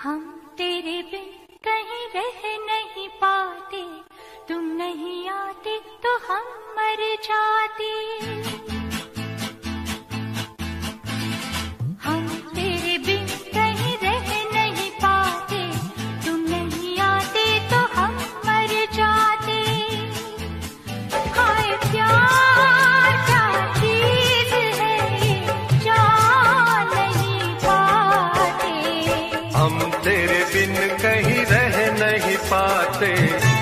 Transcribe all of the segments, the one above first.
हम तेरे बिन कहीं रह नहीं पाते, तुम नहीं आते तो हम मर जाते। हम तेरे बिन कहीं रह नहीं पाते, तुम नहीं आते तो हम मर जाते। हाय प्यार क्या चीज है ये, जान नहीं पाते। हम तेरे बिन कहीं रह नहीं पाते,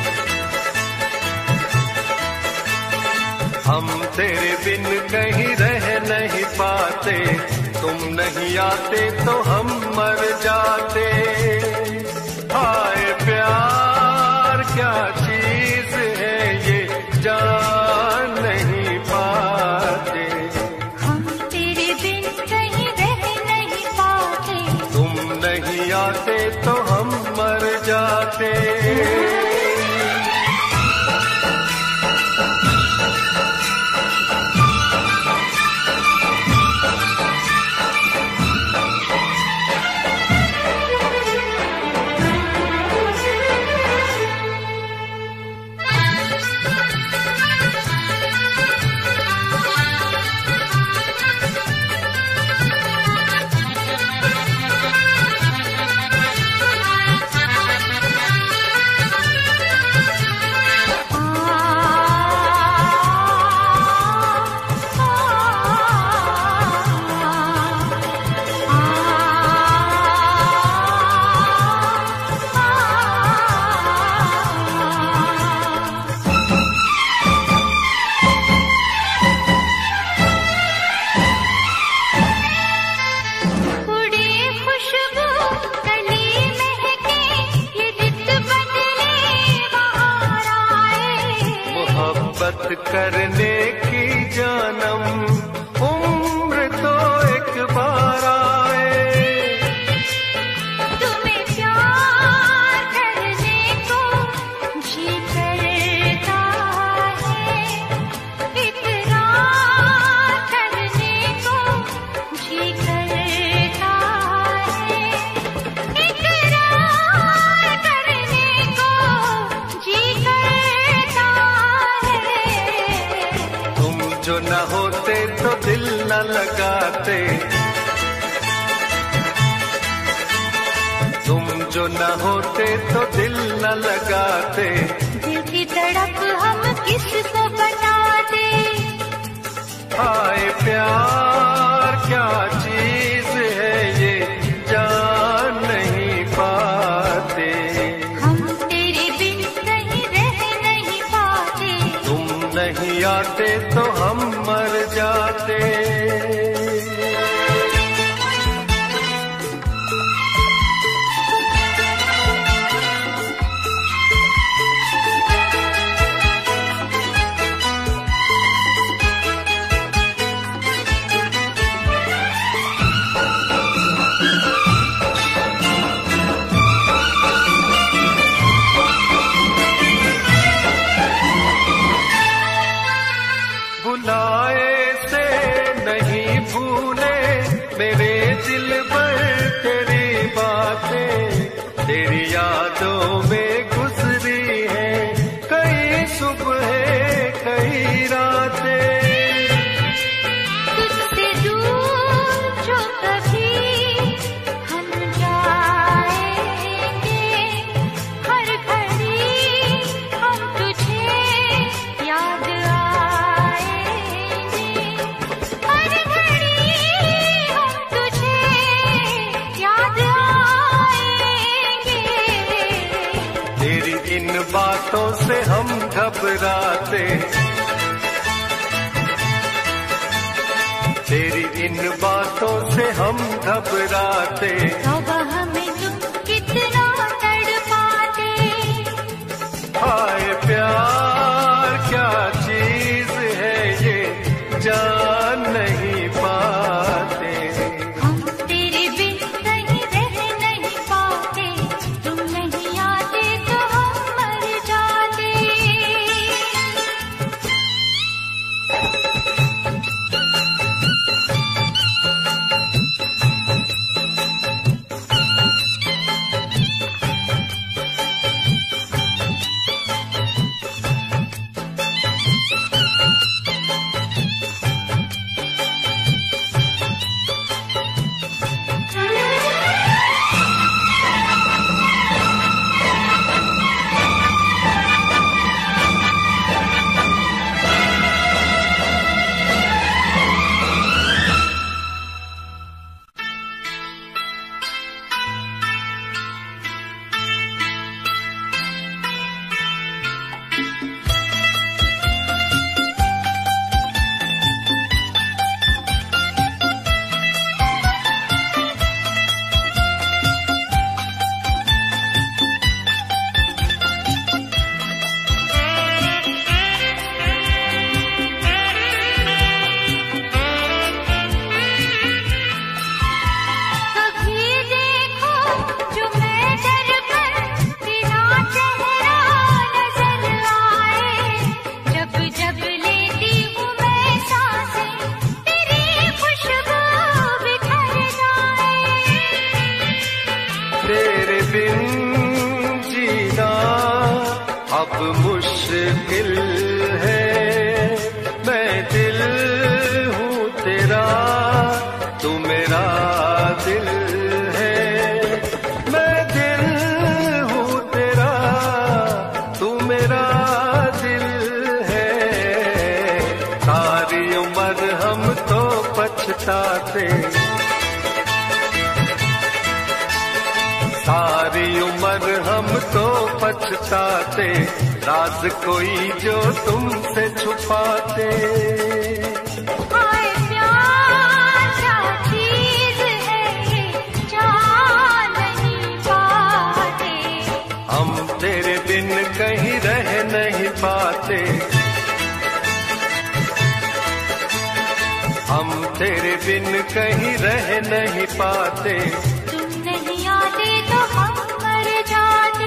हम तेरे बिन कहीं रह नहीं पाते, तुम नहीं आते तो हम मर जाते। हाय प्यार क्या चीज है ये, जान नहीं पाते। हम तेरे बिन कहीं रह नहीं पाते, तुम नहीं आते तो हम मर जाते। करने की जानम उम्र तो एक बार आए। तुम्हें प्यार करने को जी करता है, इकरार करने को जी करता है, इकरार करने को जी करता है। जो न होते तो दिल न लगाते, तुम जो न होते तो दिल न लगाते। दिल की तड़प हम किसको बताते। हाय प्यार क्या चीज है ये, जान नहीं पाते। हम तेरे बिन कहीं रह नहीं पाते, तुम नहीं आते तो हम मर जाते। बुलाए से नहीं भूले मेरे दिल पर तेरी बातें, तेरी यादों में गुजरी है कई सुबह कई रातें। तुझसे दूर जो कभी हम जाएंगे, हर घड़ी हम तुझे याद इन बातों से हम घबराते, तेरी इन बातों से हम घबराते। तौबा हमें तुम कितना तड़पाते। हाय प्यार क्या चीज है ये, जान नहीं पाते। हम तेरे बिन कहीं रह नहीं पाते, तुम नहीं आते तो हम मर जाते। मुश्किल है। मैं दिल हूँ तेरा, तू मेरा दिल है। मैं दिल हूँ तेरा, तू मेरा दिल है। सारी उम्र हम तो पछताते, सारी उम्र हम तो पछताते, राज कोई जो तुमसे छुपाते। हाय प्यार क्या चीज है ये, जान नहीं पाते। हम तेरे बिन कहीं रह नहीं पाते, हम तेरे बिन कहीं रह नहीं पाते। तुम नहीं आते तो हम मर जाते।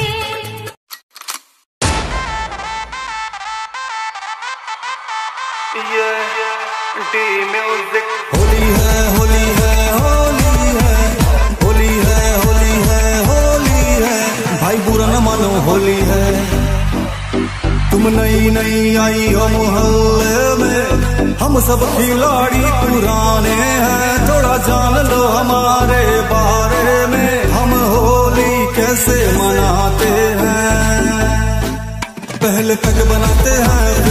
ये डी म्यूजिक। होली है होली है होली है, होली है होली है होली है, भाई बुरा न मानो होली है। तुम नई नई आई हो मोहल्ले में, हम सब खिलाड़ी पुराने हैं, थोड़ा जान लो हमारे बारे में, हम होली कैसे मनाते हैं। पहले तक बनाते हैं